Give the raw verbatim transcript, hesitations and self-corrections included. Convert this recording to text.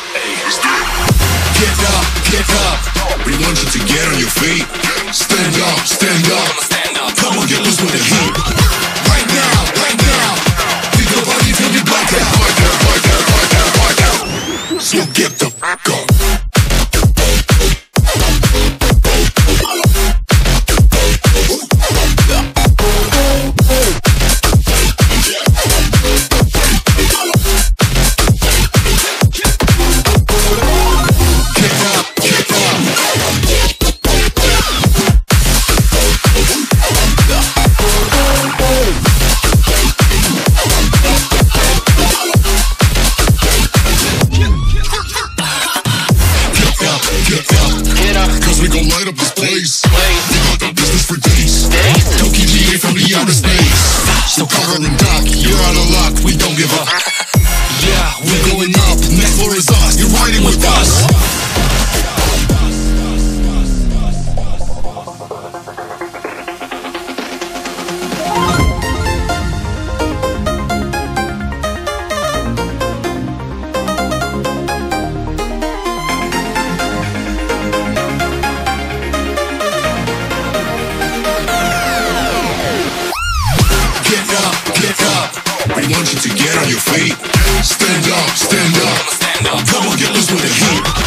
Get up, get up. We want you to get on your feet. Stand up, stand up. Come on, get loose with the heat. Right now, right now. Pick your body till you black out. Black out, black out, black out, black out. So get the fuck up. We gon' light up this place. We got the business for days. Tokyo G A from the outer space. So cover and dock, you're out of luck. We don't give up. Yeah, we're going up. Next floor is us. You're riding with us. We want you to get on your feet. Stand up, stand up. Come on, get loose with the heat.